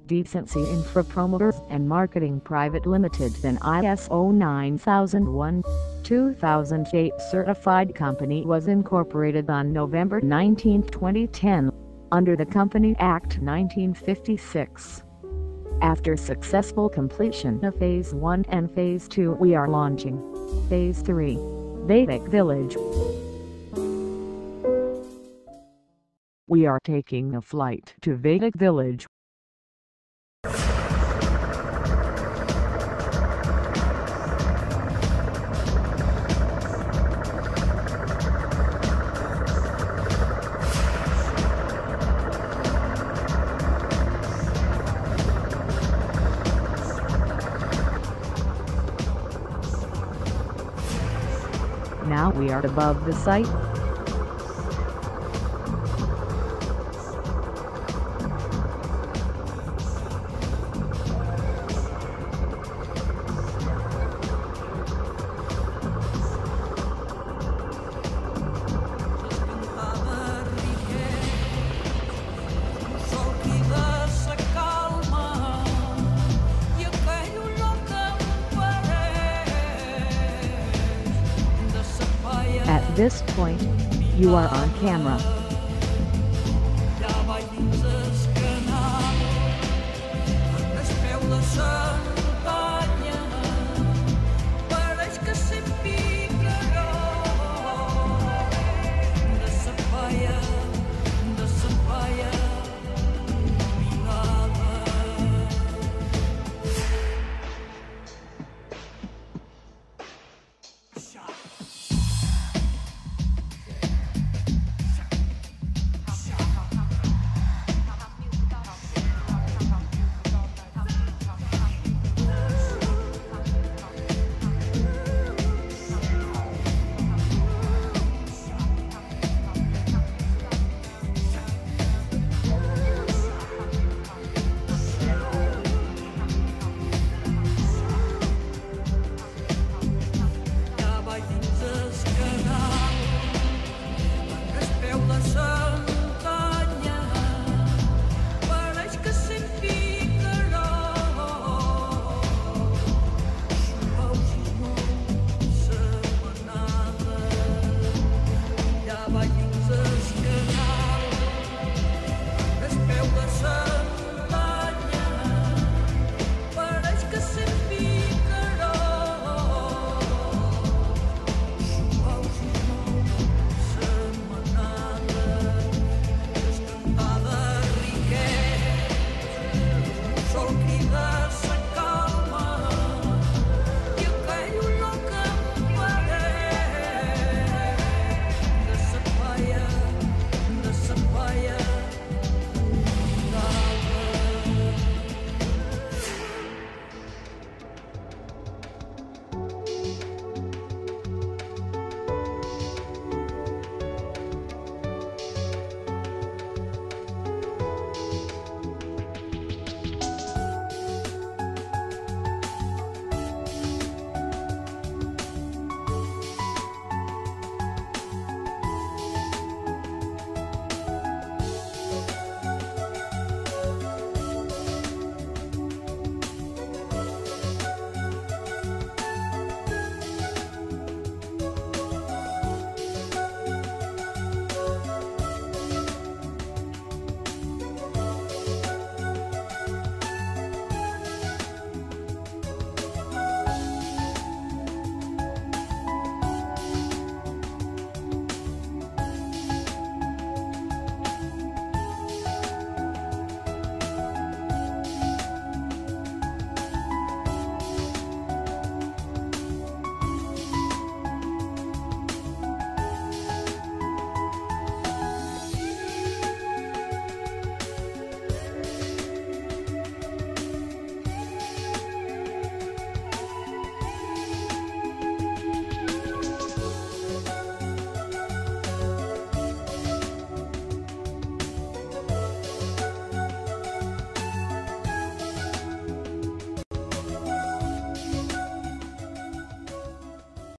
Decency Infrapromoters and Marketing Private Limited, an ISO 9001-2008 certified company, was incorporated on November 19, 2010, under the Company Act 1956. After successful completion of Phase 1 and Phase 2, we are launching Phase 3, Vedic Village. We are taking a flight to Vedic Village. Now we are above the site. At this point, you are on camera.